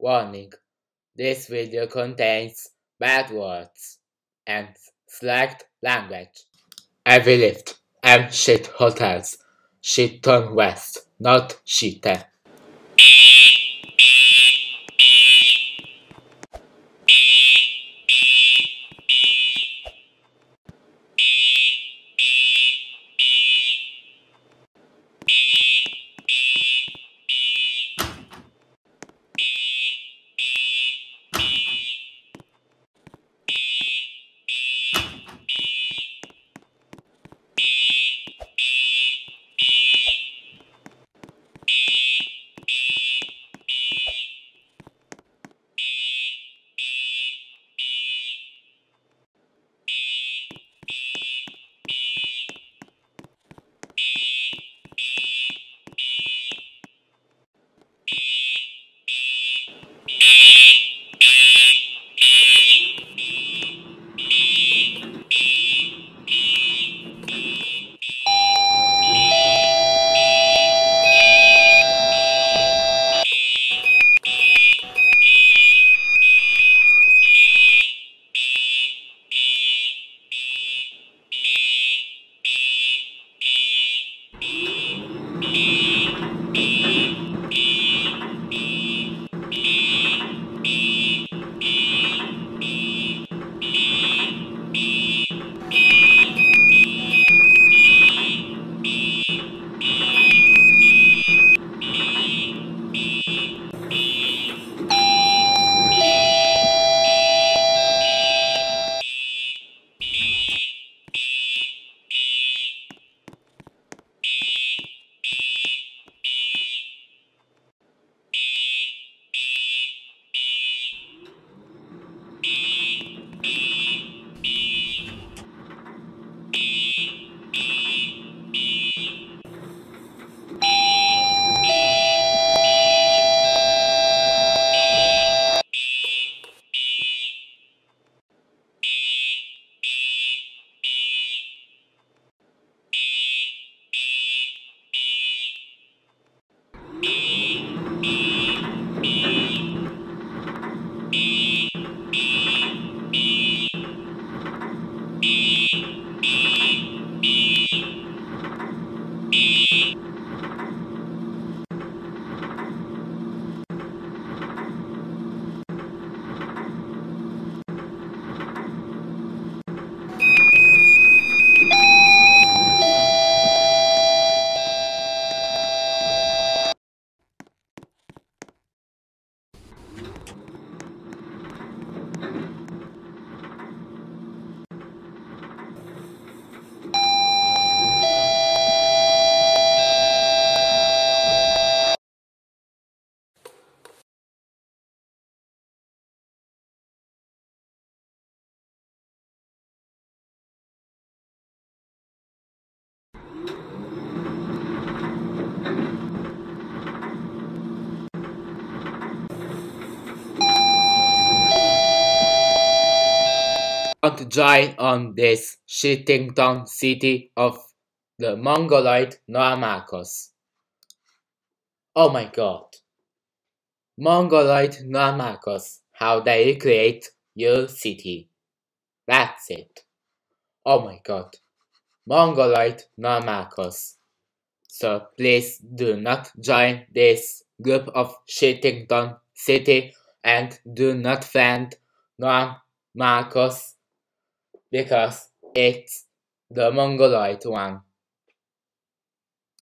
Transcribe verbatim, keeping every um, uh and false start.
Warning: this video contains bad words and select language. EveryLift and Shit hotels. Shitton West, not Shitte. Don't join on this Shitting city of the Mongoloid Noamakos. Oh my god. Mongoloid Noamakos, how they create your city. That's it. Oh my god. Mongoloid Noamakos. So please do not join this group of Shitting city and do not friend Noamakos because it's the Mongoloid one.